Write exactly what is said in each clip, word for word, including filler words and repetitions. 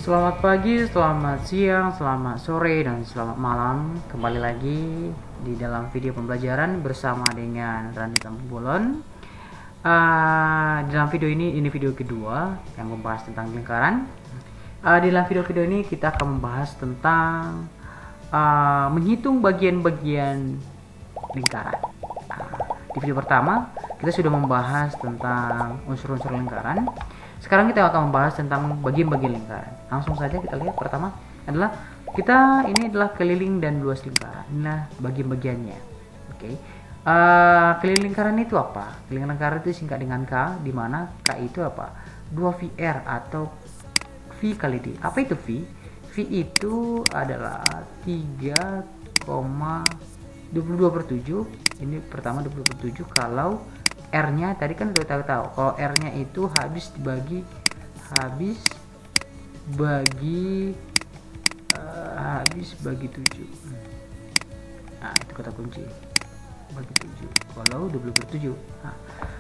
Selamat pagi, selamat siang, selamat sore, dan selamat malam. Kembali lagi di dalam video pembelajaran bersama dengan Randy Tambolon. Uh, di dalam video ini, ini video kedua yang membahas tentang lingkaran. Uh, di dalam video-video ini kita akan membahas tentang uh, menghitung bagian-bagian lingkaran. Uh, di video pertama kita sudah membahas tentang unsur-unsur lingkaran. Sekarang kita akan membahas tentang bagian-bagian lingkaran. Langsung saja kita lihat. Pertama adalah kita ini adalah keliling dan luas lingkaran. Inilah bagian-bagiannya. Oke. Okay. Uh, keliling lingkaran itu apa? Keliling lingkaran itu singkat dengan K, di mana K itu apa? dua V R atau V kali D. Apa itu V? V itu adalah tiga koma dua puluh dua per tujuh. Ini pertama dua puluh per tujuh kalau R-nya tadi kan udah tahu-tahu. Kalau R-nya itu habis dibagi habis bagi uh, habis bagi tujuh. Nah, itu kata kunci. Bagi tujuh. Kalau dua puluh per tujuh. Nah,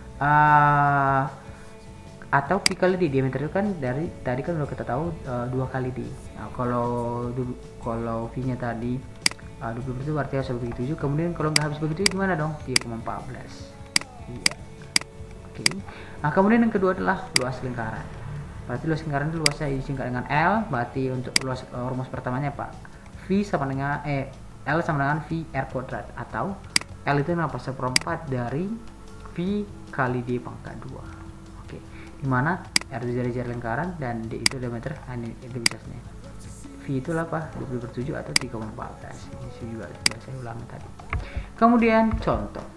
uh, atau V kali D, diameter itu kan dari tadi kan udah kita tahu uh, dua kali D. Nah, kalau kalau V-nya tadi uh, dua puluh per tujuh berarti harus bagi tujuh. Kemudian kalau nggak habis bagi tujuh gimana dong? tiga koma empat belas. Iya. Oke. Okay. Nah, kemudian yang kedua adalah luas lingkaran. Berarti luas lingkaran itu luasnya disingkat dengan L. Berarti untuk luas uh, rumus pertamanya apa? V sama dengan eh L sama dengan V R kuadrat, atau L itu adalah seperempat dari V kali D pangkat dua. Oke. Okay. Dimana R itu jari-jari lingkaran dan D itu diameter. Nah, ini itu biasanya. V itu apa? dua puluh per tujuh atau tiga koma empat belas. Ini juga sudah saya ulangi tadi. Kemudian contoh.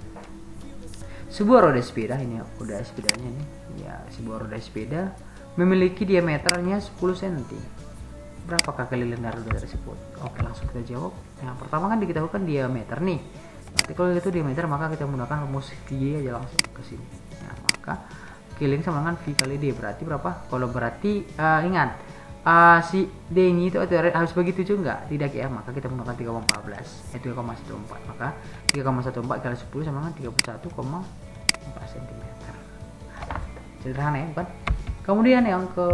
Sebuah roda sepeda, ini roda sepedanya nih. Ya, sebuah roda sepeda memiliki diameternya sepuluh sentimeter. Berapakah keliling dari roda tersebut? Oke, langsung kita jawab. Yang pertama kan diketahui kan diameter nih. Berarti kalau itu diameter maka kita menggunakan rumus V aja langsung ke sini. Nah, maka keliling sama dengan V kali D. Berarti berapa? Kalau berarti uh, ingat uh, si D ini itu harus bagi tujuh enggak? Tidak ya, maka kita menggunakan tiga koma empat belas. Eh, tiga koma satu empat. Maka tiga koma satu empat kali sepuluh sama dengan tiga puluh satu koma empat sentimeter. Sederhana ya, bukan? Kemudian yang ke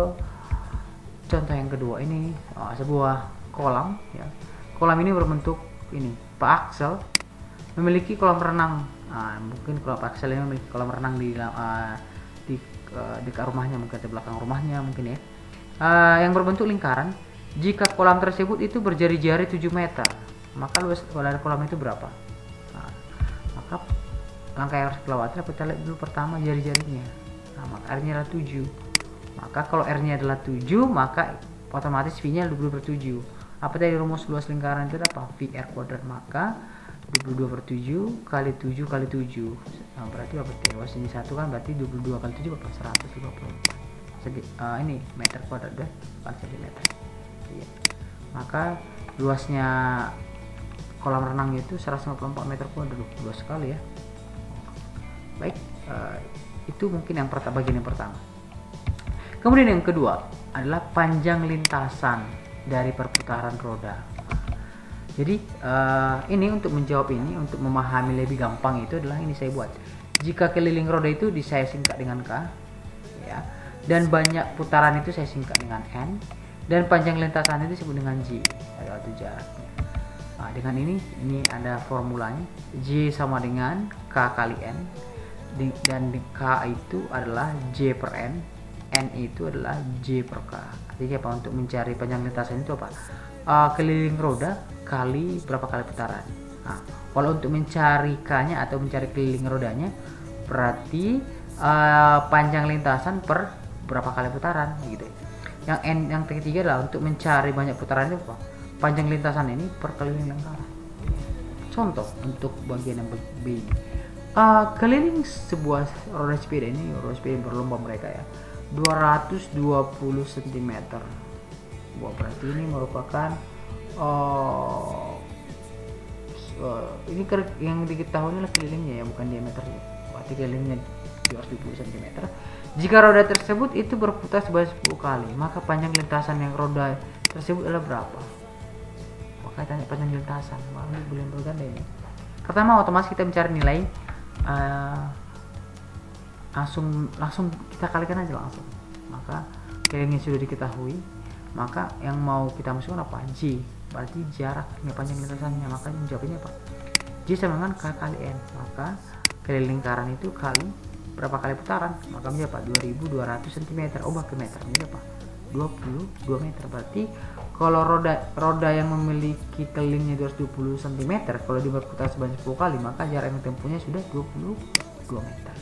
contoh yang kedua ini oh, sebuah kolam ya. Kolam ini berbentuk ini Pak Axel memiliki kolam renang. Nah, mungkin kalau Pak Axel ini memiliki kolam renang di uh, di uh, dekat rumahnya, mungkin di belakang rumahnya mungkin ya. Uh, yang berbentuk lingkaran. Jika kolam tersebut itu berjari-jari tujuh meter, maka luas kolam itu berapa? Nah, maka langkah yang harus kita lewati, kita lihat dulu pertama jari-jarinya. Nah, maka R-nya adalah tujuh. Maka kalau R-nya adalah tujuh, maka otomatis V-nya dua puluh per tujuh. Apa tadi rumus luas lingkaran itu apa? V R kuadrat, maka dua puluh dua per tujuh kali tujuh kali tujuh. Nah, berarti apa? Luas ini satu kan, berarti dua puluh dua kali tujuh berapa? seratus dua puluh empat. Segi, uh, ini meter kuadrat deh, bukan sentimeter. Iya. Maka luasnya kolam renang itu seratus lima puluh empat meter kuadrat. Luas sekali ya. Baik, uh, itu mungkin yang pertama, bagian yang pertama. Kemudian yang kedua adalah panjang lintasan dari perputaran roda. Jadi uh, ini untuk menjawab ini, untuk memahami lebih gampang itu adalah ini saya buat. Jika keliling roda itu saya singkat dengan K, ya, dan banyak putaran itu saya singkat dengan N, dan panjang lintasan itu disebut dengan J, atau jaraknya. Nah, dengan ini ini ada formulanya. J sama dengan K kali N. Di, dan di K itu adalah J per N, N itu adalah J per K. Jadi apa untuk mencari panjang lintasan itu apa? Uh, keliling roda kali berapa kali putaran. Nah, kalau untuk mencari K-nya atau mencari keliling rodanya, berarti uh, panjang lintasan per berapa kali putaran gitu. Yang N yang ketiga adalah untuk mencari banyak putaran itu apa? Panjang lintasan ini per keliling lingkaran. Contoh untuk bagian yang B. Uh, keliling sebuah roda sepeda ini, roda sepeda yang berlomba mereka ya, dua ratus dua puluh sentimeter. Wah, berarti ini merupakan uh, uh, ini yang diketahui adalah kelilingnya ya, bukan diameternya. Berarti kelilingnya dua ratus dua puluh sentimeter. Jika roda tersebut itu berputar sebanyak sepuluh kali, maka panjang lintasan yang roda tersebut adalah berapa? Maka tanya panjang lintasan, wah ini bulan berganda ini. Pertama otomatis kita mencari nilai. Uh, langsung langsung kita kalikan aja langsung. Maka kelilingnya sudah diketahui, maka yang mau kita masukkan apa? J, berarti jaraknya, panjang lintasannya, maka jawabnya apa? J sama dengan K kali N, maka kali lingkaran itu kali berapa kali putaran, maka menjadi apa? dua ribu dua ratus sentimeter. Ubah ke meter menjadi apa? dua puluh dua meter. Berarti kalau roda roda yang memiliki kelilingnya dua ratus dua puluh sentimeter, kalau diputar sebanyak sepuluh kali, maka jarak yang ditempuhnya sudah dua puluh dua meter.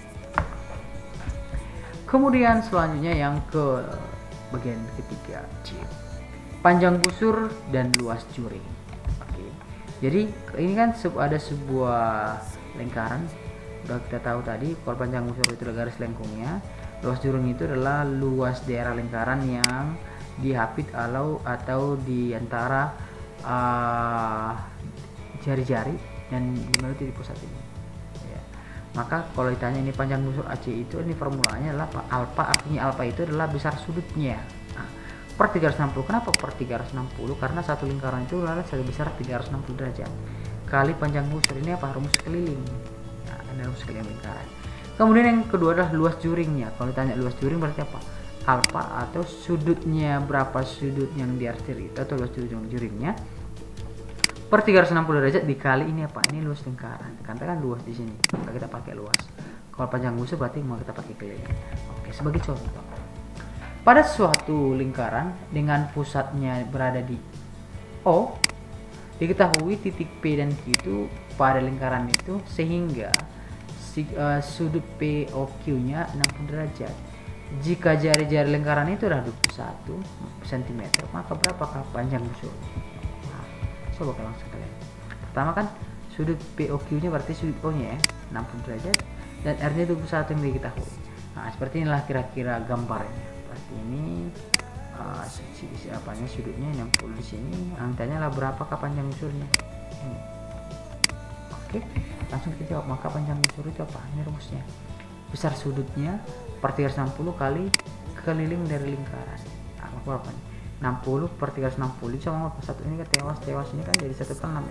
Kemudian selanjutnya yang ke bagian ketiga, C, panjang busur dan luas juring. Oke, jadi ini kan ada sebuah lingkaran, udah kita tahu tadi kalau panjang busur itu adalah garis lengkungnya, luas juring itu adalah luas daerah lingkaran yang dihapit atau atau di antara uh, jari-jari dan dimana di pusat ini. Ya. Maka kalau ditanya ini panjang busur A C itu, ini formulanya adalah apa? Alfa, artinya alfa itu adalah besar sudutnya. Nah, per tiga ratus enam puluh. Kenapa per tiga ratus enam puluh? Karena satu lingkaran itu adalah sebesar tiga ratus enam puluh derajat kali panjang busur. Ini apa? Rumus keliling. Nah, ini rumus keliling lingkaran. Kemudian yang kedua adalah luas juringnya. Kalau ditanya luas juring berarti apa? Alfa atau sudutnya, berapa sudut yang diarsir itu atau luas juring juringnya per tiga ratus enam puluh derajat dikali ini apa? Ini luas lingkaran. Katakan luas di sini, maka kita pakai luas. Kalau panjang busur berarti mau kita pakai keliling. Oke, sebagai contoh. Pada suatu lingkaran dengan pusatnya berada di O, diketahui titik P dan Q itu pada lingkaran itu sehingga Uh, sudut P O Q-nya enam puluh derajat. Jika jari-jari lingkaran itu adalah dua puluh satu sentimeter, maka berapakah panjang busur? Nah, coba kita langsung kalian. Pertama kan sudut P O Q-nya berarti sudut O-nya ya, enam puluh derajat, dan R-nya dua puluh satu yang diketahui. Nah, seperti inilah kira-kira gambarnya. Berarti ini uh, sisi apanya sudutnya enam puluh di sini. Angkanya lah berapakah panjang busurnya? Ini. Oke. Langsung kita jawab, maka panjang busur itu apa? Ini rumusnya, besar sudutnya per tiga ratus enam puluh kali keliling dari lingkaran. Nah, berapa nih? enam puluh per tiga ratus enam puluh sama satu, ini kan tewas tewas ini kan jadi satu per enam.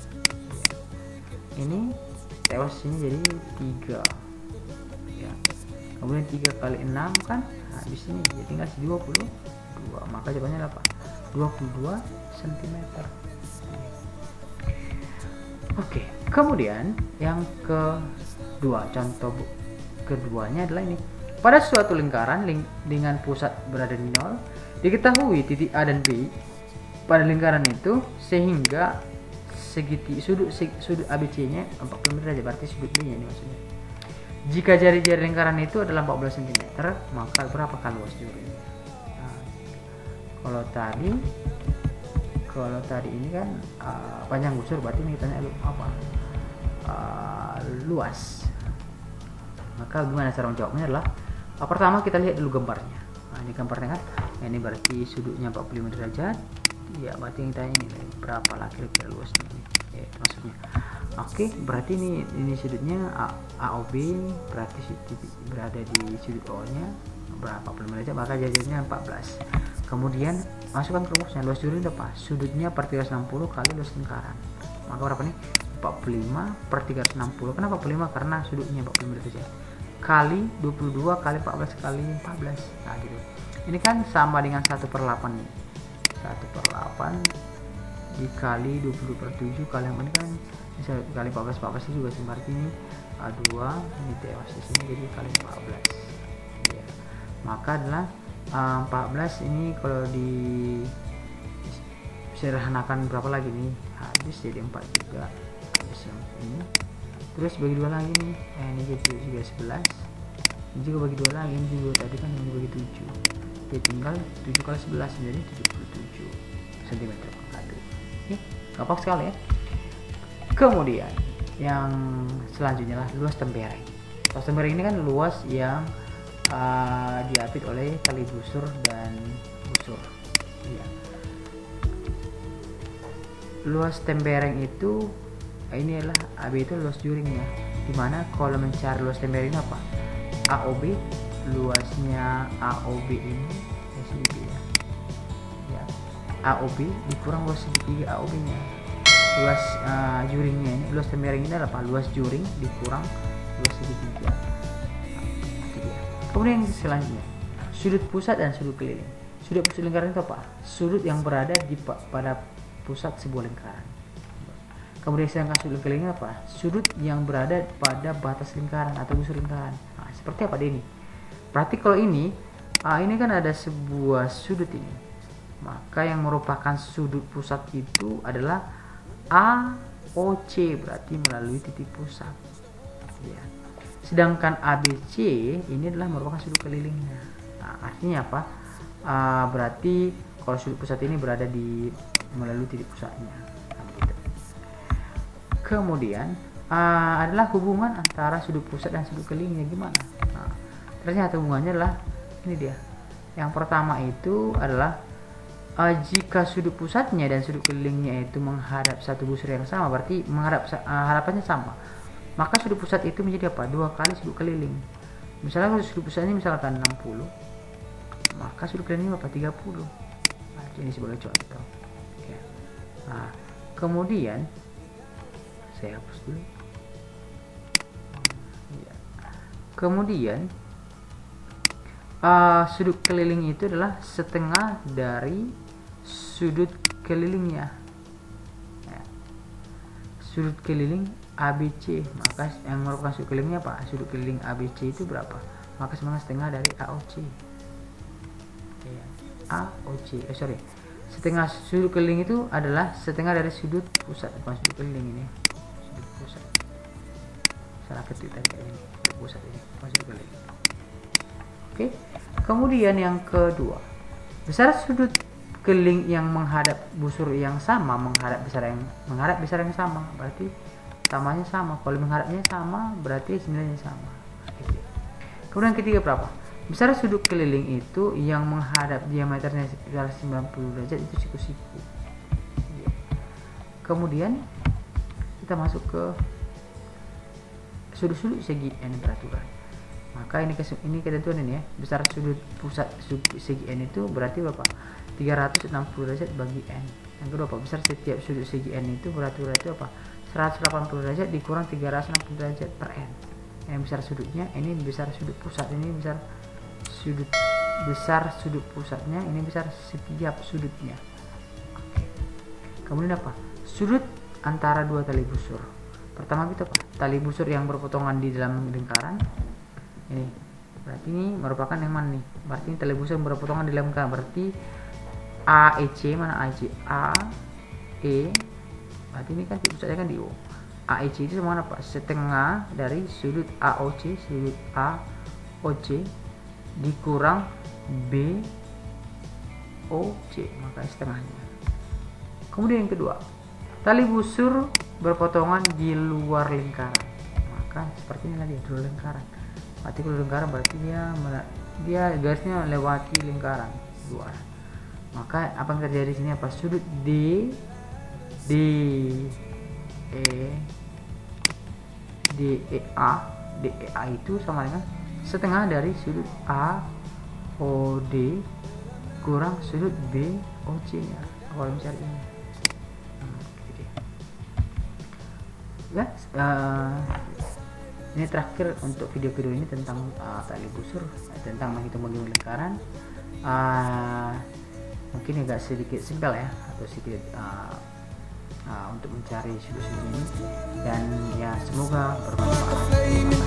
Ini tewas ini jadi tiga ya. Kemudian tiga kali enam kan habis ini jadi tinggal dua puluh dua, maka jawabannya apa? dua puluh dua sentimeter. Oke, kemudian yang kedua, contoh keduanya adalah ini. Pada suatu lingkaran ling dengan pusat berada di nol, diketahui titik A dan B pada lingkaran itu sehingga segitiga sudut sudut A B C-nya empat puluh derajat, berarti sudut B-nya ini maksudnya. Jika jari-jari lingkaran itu adalah empat belas sentimeter, maka berapakah luas juring? Nah, kalau tadi Kalau tadi ini kan uh, panjang busur, berarti ini tanya lu apa? Uh, luas. Maka gimana cara menjawabnya adalah uh, pertama kita lihat dulu gambarnya. Nah, ini gambarnya kan, nah, ini berarti sudutnya empat puluh lima derajat. Ya, berarti yang tanya ini berapa lah kira-kira luasnya ini? Ya, maksudnya. Oke, berarti ini ini sudutnya A, A O B, berarti berada di sudut O-nya berapa empat puluh lima derajat, maka jajarnya empat belas. Kemudian masukkan ke rumusnya, luas juring apa? Sudutnya per tiga ratus enam puluh kali luas lingkaran. Maka berapa nih? empat puluh lima per tiga ratus enam puluh. Kenapa empat puluh lima? Karena sudutnya empat puluh lima derajat. Kali dua puluh dua kali empat belas kali empat belas. Nah, gitu. Ini kan sama dengan satu per delapan nih. satu per delapan dikali dua puluh per tujuh kali yang ini kan kali empat belas empat belas itu juga seperti ini A dua, ini tewas di sini jadi kali empat belas. Ya. Maka adalah Uh, empat belas ini kalau di sederhanakan berapa lagi nih? Habis jadi empat juga. Habis yang ini. Terus bagi dua lagi nih. Eh, ini jadi juga sebelas. Ini juga bagi dua lagi, ini juga tadi kan ini bagi tujuh. Jadi tinggal tujuh kali sebelas menjadi tujuh puluh tujuh sentimeter kuadrat. Oke, gampang sekali ya. Kemudian yang selanjutnya lah luas tembereng. Luas tembereng ini kan luas yang Uh, diapit oleh tali busur dan busur. Ya. Luas tembereng itu ini adalah A B itu luas juringnya. Dimana kalau mencari luas tembereng ini apa? A O B, luasnya A O B ini ya segitiga. Ya. A O B dikurang luas segitiga A O B-nya. Luas uh, juringnya ini, luas tembereng ini adalah apa? Luas juring dikurang luas segitiga. Kemudian yang selanjutnya, sudut pusat dan sudut keliling. Sudut pusat lingkaran itu apa? Sudut yang berada di pada pusat sebuah lingkaran. Kemudian sedangkan sudut keliling apa? Sudut yang berada pada batas lingkaran atau busur lingkaran. Nah, seperti apa ini? Berarti kalau ini, ah, ini kan ada sebuah sudut ini. Maka yang merupakan sudut pusat itu adalah A O C, berarti melalui titik pusat. Ya. Sedangkan A B C ini adalah merupakan sudut kelilingnya. Nah, artinya apa? Uh, berarti kalau sudut pusat ini berada di melalui titik pusatnya. Nah, gitu. Kemudian uh, adalah hubungan antara sudut pusat dan sudut kelilingnya gimana? Nah, ternyata hubungannya adalah ini dia. Yang pertama itu adalah uh, jika sudut pusatnya dan sudut kelilingnya itu menghadap satu busur yang sama, berarti menghadap uh, hadapannya sama. Maka sudut pusat itu menjadi apa? Dua kali sudut keliling. Misalnya kalau sudut pusatnya misalkan enam puluh, maka sudut kelilingnya apa? tiga puluh. Nah, ini sebagai contoh. Oke. Nah, kemudian saya hapus dulu. Ya. Kemudian uh, sudut keliling itu adalah setengah dari sudut kelilingnya. Ya. Sudut keliling A B C, maka yang merupakan sudut kelilingnya apa? Sudut keliling A B C itu berapa? Maka sama setengah dari A O C. Ya. A O C, eh sorry, setengah sudut keliling itu adalah setengah dari sudut pusat, bukan sudut keliling ini, sudut pusat. Salah ketik tadi ini, sudut pusat ini, bukan sudut keliling. Oke, kemudian yang kedua, besar sudut keliling yang menghadap busur yang sama, menghadap besar yang menghadap besar yang sama, berarti samanya sama. Kalau menghadapnya sama, berarti sembilannya sama. Kemudian ketiga berapa? Besar sudut keliling itu yang menghadap diameternya sekitar sembilan puluh derajat itu siku-siku. Kemudian kita masuk ke sudut-sudut segi N beraturan. Maka ini ini ketentuan ini ya. Besar sudut pusat segi N itu berarti berapa? tiga ratus enam puluh derajat bagi N. Yang kedua apa? Besar setiap sudut segi N itu beraturan itu apa? seratus delapan puluh derajat dikurang tiga ratus enam puluh derajat per N. Yang besar sudutnya, ini besar sudut pusat, ini besar sudut besar sudut pusatnya, ini besar setiap sudutnya. Oke. Kemudian apa? Sudut antara dua tali busur. Pertama kita apa? Tali busur yang berpotongan di dalam lingkaran. Ini. Berarti ini merupakan yang mana nih? Berarti ini tali busur yang berpotongan di dalam lingkaran. Berarti A E C, mana A E C? A E, berarti ini kan titik pusatnya kan di O. A E C itu sama apa? Setengah dari sudut A O C, sudut A O C dikurang B O C, maka setengahnya. Kemudian yang kedua, tali busur berpotongan di luar lingkaran, maka seperti ini tadi, di luar lingkaran. Berarti kalau lingkaran berarti dia dia garisnya melewati lingkaran luar. Maka apa yang terjadi di sini apa? Sudut D D E D E A D E A itu sama dengan setengah dari sudut A O D kurang sudut B O C nya kalau mencari ini. Hmm, gitu. Ya, uh, ini terakhir untuk video-video ini tentang uh, tali busur, tentang menghitung bagi lingkaran. Uh, mungkin agak sedikit simpel ya, atau sedikit uh, uh, untuk mencari sudut-sudut ini, dan ya semoga bermanfaat.